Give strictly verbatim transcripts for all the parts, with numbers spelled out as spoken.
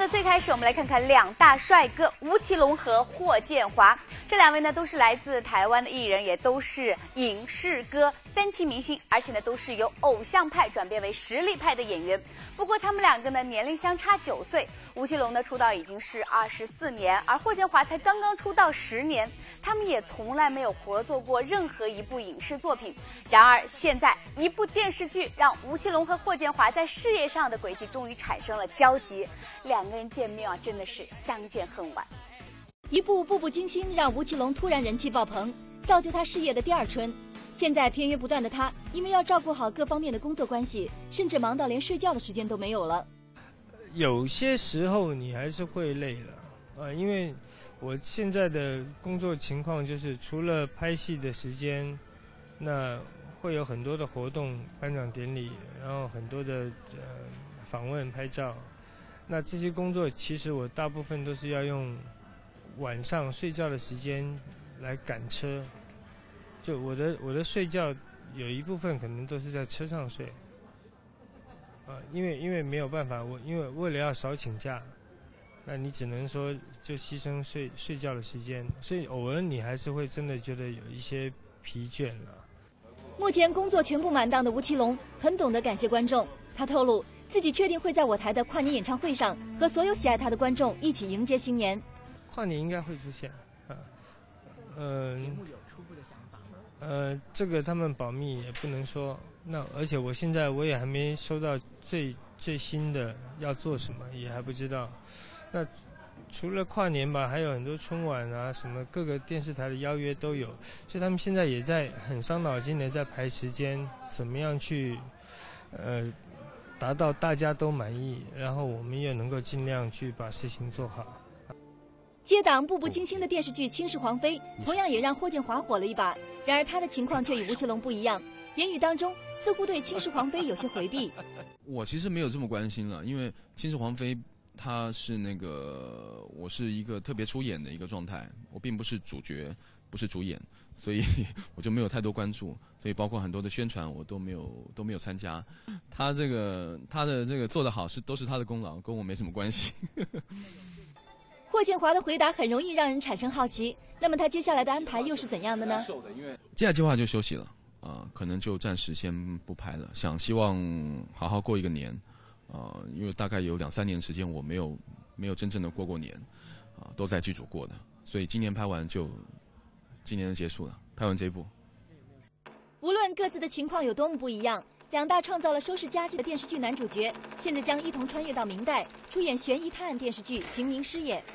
的最开始，我们来看看两大帅哥吴奇隆和霍建华。这两位呢都是来自台湾的艺人，也都是影视歌三栖明星，而且呢都是由偶像派转变为实力派的演员。不过他们两个呢年龄相差九岁，吴奇隆呢出道已经是二十四年，而霍建华才刚刚出道十年。他们也从来没有合作过任何一部影视作品。然而现在一部电视剧让吴奇隆和霍建华在事业上的轨迹终于产生了交集，两个人见面啊真的是相见恨晚。 一部《步步惊心》让吴奇隆突然人气爆棚，造就他事业的第二春。现在片约不断的他，因为要照顾好各方面的工作关系，甚至忙到连睡觉的时间都没有了。 有些时候你还是会累了，呃，因为我现在的工作情况就是，除了拍戏的时间，那会有很多的活动、颁奖典礼，然后很多的呃访问、拍照。那这些工作其实我大部分都是要用晚上睡觉的时间来赶车，就我的我的睡觉有一部分可能都是在车上睡，啊，因为因为没有办法，我因为为了要少请假，那你只能说就牺牲睡睡觉的时间，所以偶尔你还是会真的觉得有一些疲倦了。 目前工作全部满档的吴奇隆很懂得感谢观众，他透露自己确定会在我台的跨年演唱会上和所有喜爱他的观众一起迎接新年。 跨年应该会出现，啊，呃，节目有初步的想法吗？呃，这个他们保密也不能说。那而且我现在我也还没收到最最新的要做什么，也还不知道。那除了跨年吧，还有很多春晚啊，什么各个电视台的邀约都有，所以他们现在也在很伤脑筋的在排时间，怎么样去，呃，达到大家都满意，然后我们也能够尽量去把事情做好。 接档《步步惊心》的电视剧《倾世皇妃》，同样也让霍建华火了一把。然而他的情况却与吴奇隆不一样，言语当中似乎对倾世皇妃有些回避。 我其实没有这么关心了，因为倾世皇妃她是那个我是一个特别出演的一个状态，我并不是主角，不是主演，所以我就没有太多关注，所以包括很多的宣传我都没有都没有参加。他这个他的这个做得好是都是他的功劳，跟我没什么关系。 霍建华的回答很容易让人产生好奇，那么他接下来的安排又是怎样的呢？ 接下来计划就休息了，啊、呃，可能就暂时先不拍了，想希望好好过一个年，啊、呃，因为大概有两三年时间我没有没有真正的过过年，啊、呃，都在剧组过的，所以今年拍完就今年就结束了，拍完这一部。 无论各自的情况有多么不一样，两大创造了收视佳绩的电视剧男主角，现在将一同穿越到明代，出演悬疑探案电视剧《行名师爷》。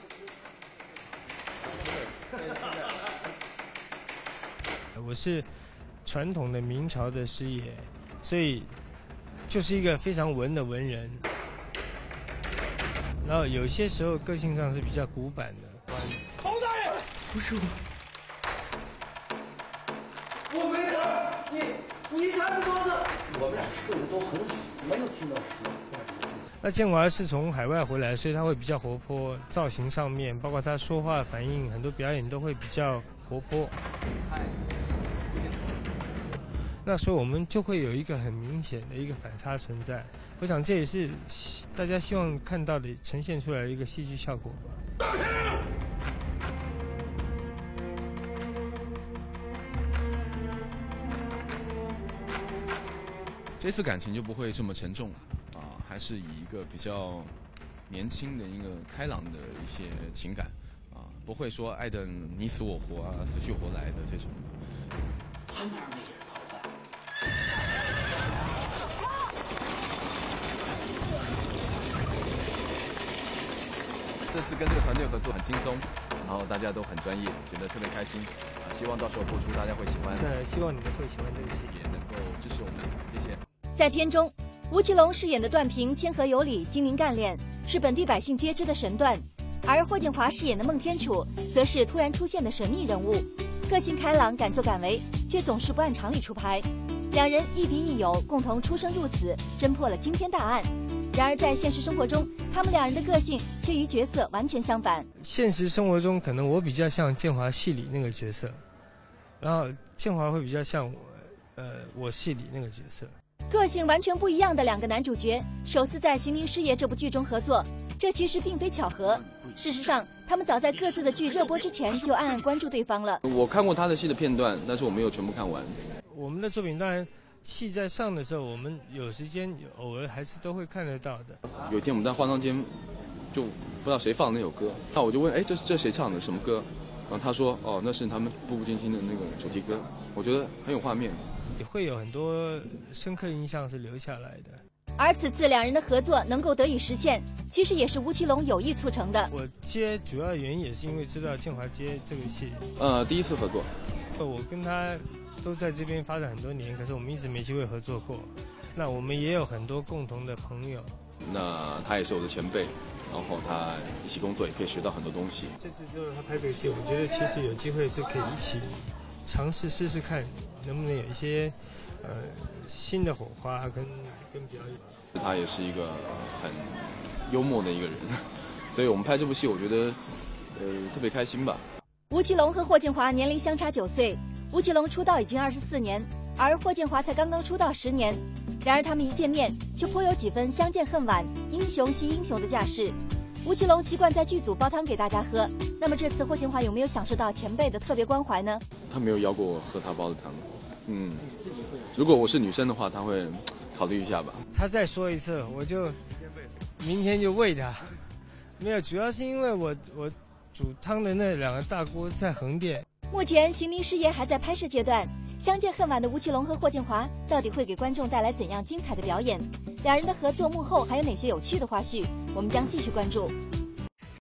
我是传统的明朝的师爷，所以就是一个非常文的文人，然后有些时候个性上是比较古板的。 侯大人，不是我，我没事，你你才是桌子。我们俩睡得都很死，没有听到实话。 那建华是从海外回来，所以他会比较活泼，造型上面，包括他说话反应，很多表演都会比较活泼。那所以我们就会有一个很明显的一个反差存在。我想这也是大家希望看到的，呈现出来的一个戏剧效果吧。 这次感情就不会这么沉重啊，还是以一个比较年轻的一个开朗的一些情感啊，不会说爱得你死我活啊，死去活来的这种。 他哪儿没人讨饭？ 这次跟这个团队合作很轻松，然后大家都很专业，觉得特别开心啊！希望到时候播出大家会喜欢。 对，希望你们会喜欢这个戏， 也能够支持我们，谢谢。 在片中，吴奇隆饰演的段平谦和有礼、精明干练，是本地百姓皆知的神段；而霍建华饰演的孟天楚，则是突然出现的神秘人物，个性开朗、敢作敢为，却总是不按常理出牌。两人亦敌亦友，共同出生入死，侦破了惊天大案。然而在现实生活中，他们两人的个性却与角色完全相反。 现实生活中，可能我比较像建华戏里那个角色，然后建华会比较像我，呃，我戏里那个角色。 个性完全不一样的两个男主角，首次在《行名师爷》这部剧中合作， 这其实并非巧合。事实上，他们早在各自的剧热播之前就暗暗关注对方了。 我看过他的戏的片段，但是我没有全部看完。 我们的作品当然戏在上的时候，我们有时间偶尔还是都会看得到的。 有一天我们在化妆间，就不知道谁放那首歌，那我就问，哎，这是这谁唱的？什么歌？然后他说，哦，那是他们《步步惊心》的那个主题歌。我觉得很有画面， 也会有很多深刻印象是留下来的。 而此次两人的合作能够得以实现，其实也是吴奇隆有意促成的。 我接主要原因也是因为知道建华接这个戏， 呃，第一次合作， 我跟他都在这边发展很多年，可是我们一直没机会合作过。那我们也有很多共同的朋友， 那他也是我的前辈，然后他一起工作也可以学到很多东西。 这次之后他拍这个戏，我觉得其实有机会是可以一起尝试试试看，能不能有一些呃新的火花跟跟表演。 他也是一个很幽默的一个人，所以我们拍这部戏，我觉得呃特别开心吧。 吴奇隆和霍建华年龄相差九岁，吴奇隆出道已经二十四年，而霍建华才刚刚出道十年。然而他们一见面，却颇有几分相见恨晚、英雄惜英雄的架势。吴奇隆习惯在剧组煲汤给大家喝，那么这次霍建华有没有享受到前辈的特别关怀呢？ 他没有邀过我喝他煲的汤，嗯，如果我是女生的话，他会考虑一下吧。 他再说一次，我就明天就喂他。没有，主要是因为我我煮汤的那两个大锅在横店。 目前寻名事业还在拍摄阶段，相见恨晚的吴奇隆和霍建华到底会给观众带来怎样精彩的表演？两人的合作幕后还有哪些有趣的花絮？我们将继续关注。